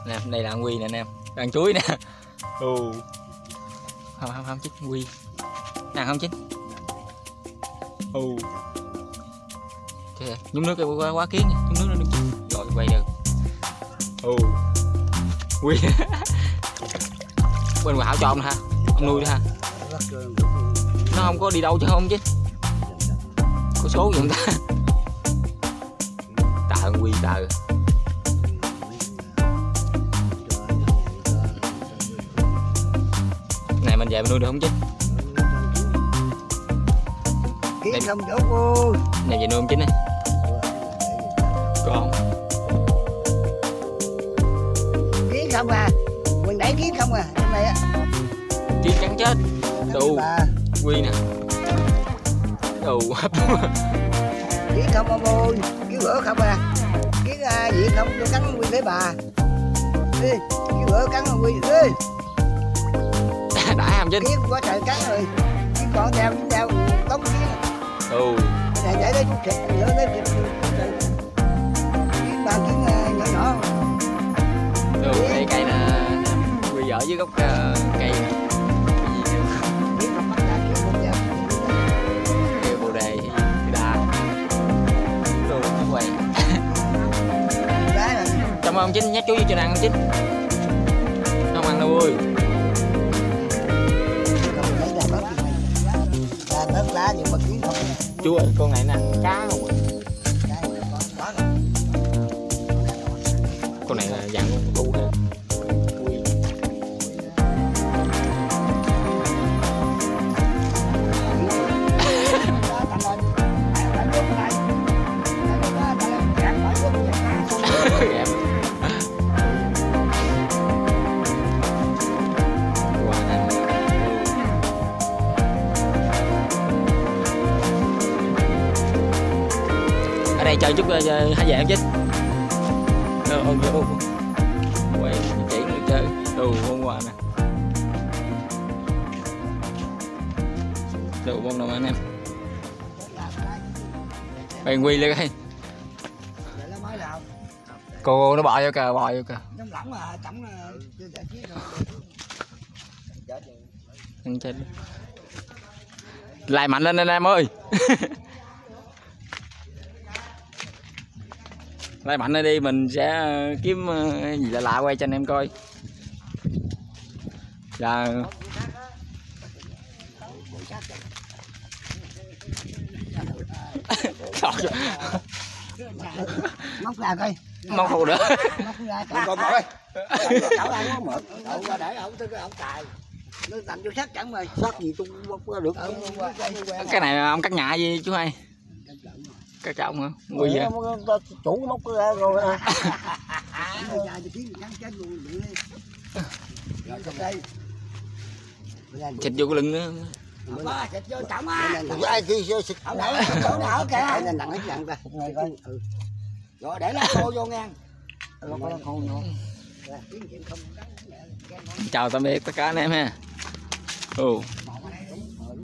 Nè, đây là Quy nè anh em, ăn chuối nè. Ồ. Không chín Quy. Ăn không chín. Ồ. Ok, nhúng nước quá kiến, nhúng nước nó đừng. Rồi quay được. Ồ. Quy. Bên Hảo cho ông ha, ông nuôi đó ha. Nó không có đi đâu chứ không chứ. Có số gì không ta? Tờ Quy tờ. Này mình về mình nuôi được không chứ? Kiến không chỗ cô. Này về nuôi không chính này. Còn Kiến không à. Mình đẩy kiến không à. Trong này á. kiến cắn chết. Đủ. Quy nè. Đủ hấp. Kiến không à bôi. Kiến bữa không à. Kiến gì không cho cắn Quy lấy bà. Đi. Kiến bữa cắn Quy. Đi. Đã không chính. Kiến quá trời cắn rồi. Kiến còn theo tống kiến. Ồ. Này để chút thịt nữa lấy thịt. Kiến ba kiến nhỏ nhỏ. Đồ đây cây nè. Quy ở dưới gốc cây. Kiến không bắt ra kiến không ra. Cây bồ đề cái đà. Đồ nó quay. Cảm ơn ông Chính nhắc chú vô cho ăn không Chính. Nó không ăn đâu ơi. Đất lá nhưng mà kiến không. Chú ơi con này nó ăn cá không rồi. Con này là dạng con đu ha. Ở đây chơi chút hả về em chứ. Quay chỉ người chơi đồ con quà nè. Đồ con đâu anh em. Bèn Quy lên đây. Cô nó bò vô kìa, bò vô kìa. Chết. Lại mạnh lên anh em ơi. Lại mạnh lên đi, mình sẽ kiếm gì lạ lạ quay cho anh em coi. Là móc ra coi. mong không được. Móc ra Con coi. cháu ăn nó mượn. Đậu qua để ổng tới cái ổng cài. Nó tầm vô sát chẳng mày. Sát gì tôi không được. Cái này ông cắt nhại gì chú hai? Cắt trọng hả? Nguy vậy? Chủ móc ra rồi. Thịt vô cái lưng nữa. Thịt vô trọng á. Ai kia xịt. Ổng đỡ chỗ đỡ kìa. Nên nặng hết nặng ta. Rồi để lá khô vô ngang. Chào tạm biệt tất cả anh em ha. Ồ.